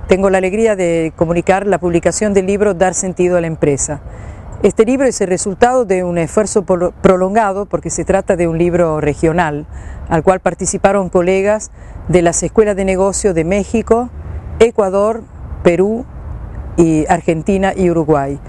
tengo la alegría de comunicar la publicación del libro Dar sentido a la empresa. Este libro es el resultado de un esfuerzo prolongado porque se trata de un libro regional al cual participaron colegas de las escuelas de negocio de México, Ecuador, Perú, y Argentina y Uruguay.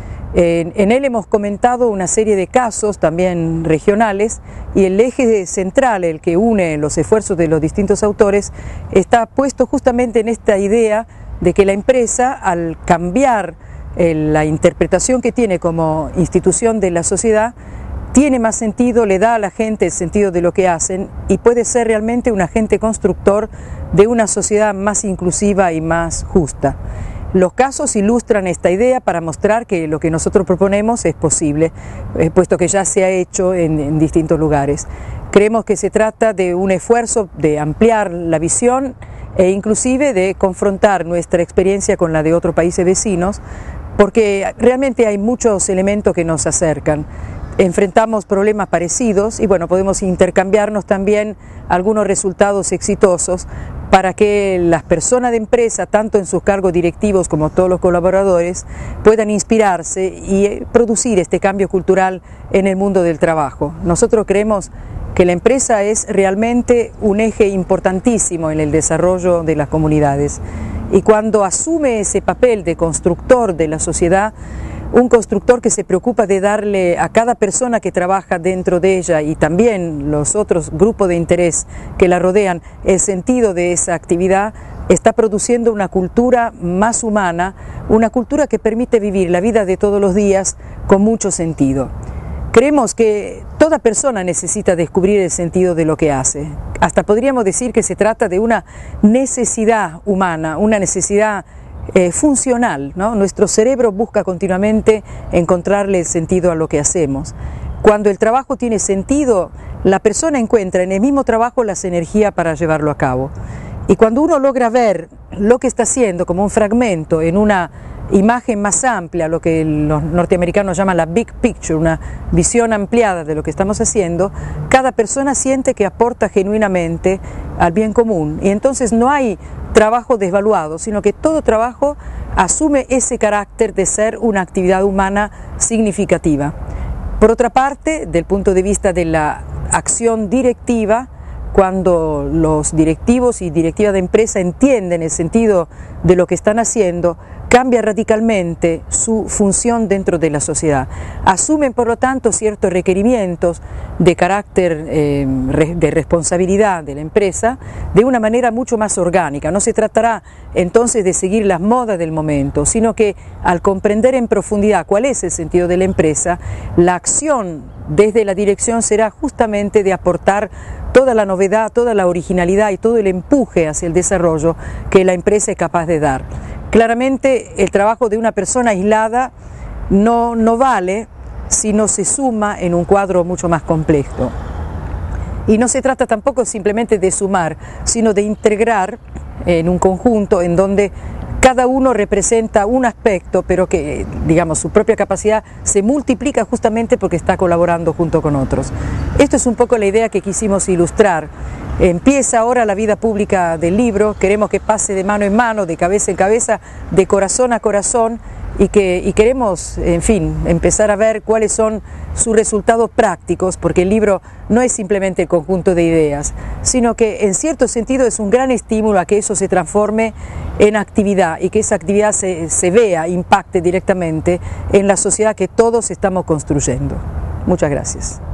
En él hemos comentado una serie de casos también regionales y el eje central, el que une los esfuerzos de los distintos autores, está puesto justamente en esta idea de que la empresa, al cambiar la interpretación que tiene como institución de la sociedad, tiene más sentido, le da a la gente el sentido de lo que hacen y puede ser realmente un agente constructor de una sociedad más inclusiva y más justa. Los casos ilustran esta idea para mostrar que lo que nosotros proponemos es posible, puesto que ya se ha hecho en distintos lugares. Creemos que se trata de un esfuerzo de ampliar la visión e inclusive de confrontar nuestra experiencia con la de otros países vecinos, porque realmente hay muchos elementos que nos acercan. Enfrentamos problemas parecidos y bueno, podemos intercambiarnos también algunos resultados exitosos para que las personas de empresa, tanto en sus cargos directivos como todos los colaboradores, puedan inspirarse y producir este cambio cultural en el mundo del trabajo. Nosotros creemos que la empresa es realmente un eje importantísimo en el desarrollo de las comunidades y cuando asume ese papel de constructor de la sociedad, un constructor que se preocupa de darle a cada persona que trabaja dentro de ella y también los otros grupos de interés que la rodean el sentido de esa actividad, está produciendo una cultura más humana, una cultura que permite vivir la vida de todos los días con mucho sentido. Creemos que toda persona necesita descubrir el sentido de lo que hace. Hasta podríamos decir que se trata de una necesidad humana, una necesidad funcional, ¿no? Nuestro cerebro busca continuamente encontrarle sentido a lo que hacemos. Cuando el trabajo tiene sentido, la persona encuentra en el mismo trabajo las energías para llevarlo a cabo. Y cuando uno logra ver lo que está haciendo como un fragmento en una imagen más amplia, lo que los norteamericanos llaman la big picture, una visión ampliada de lo que estamos haciendo, cada persona siente que aporta genuinamente al bien común. Y entonces no hay trabajo desvaluado, sino que todo trabajo asume ese carácter de ser una actividad humana significativa. Por otra parte, del punto de vista de la acción directiva, cuando los directivos y directivas de empresa entienden el sentido de lo que están haciendo, cambia radicalmente su función dentro de la sociedad. Asumen, por lo tanto, ciertos requerimientos de carácter de responsabilidad de la empresa de una manera mucho más orgánica. No se tratará entonces de seguir las modas del momento, sino que al comprender en profundidad cuál es el sentido de la empresa, la acción desde la dirección será justamente de aportar toda la novedad, toda la originalidad y todo el empuje hacia el desarrollo que la empresa es capaz de dar. Claramente el trabajo de una persona aislada no vale si no se suma en un cuadro mucho más complejo. Y no se trata tampoco simplemente de sumar, sino de integrar en un conjunto en donde cada uno representa un aspecto, pero que, digamos, su propia capacidad se multiplica justamente porque está colaborando junto con otros. Esto es un poco la idea que quisimos ilustrar. Empieza ahora la vida pública del libro, queremos que pase de mano en mano, de cabeza en cabeza, de corazón a corazón, y queremos, en fin, empezar a ver cuáles son sus resultados prácticos, porque el libro no es simplemente el conjunto de ideas, sino que en cierto sentido es un gran estímulo a que eso se transforme en actividad y que esa actividad se vea, impacte directamente en la sociedad que todos estamos construyendo. Muchas gracias.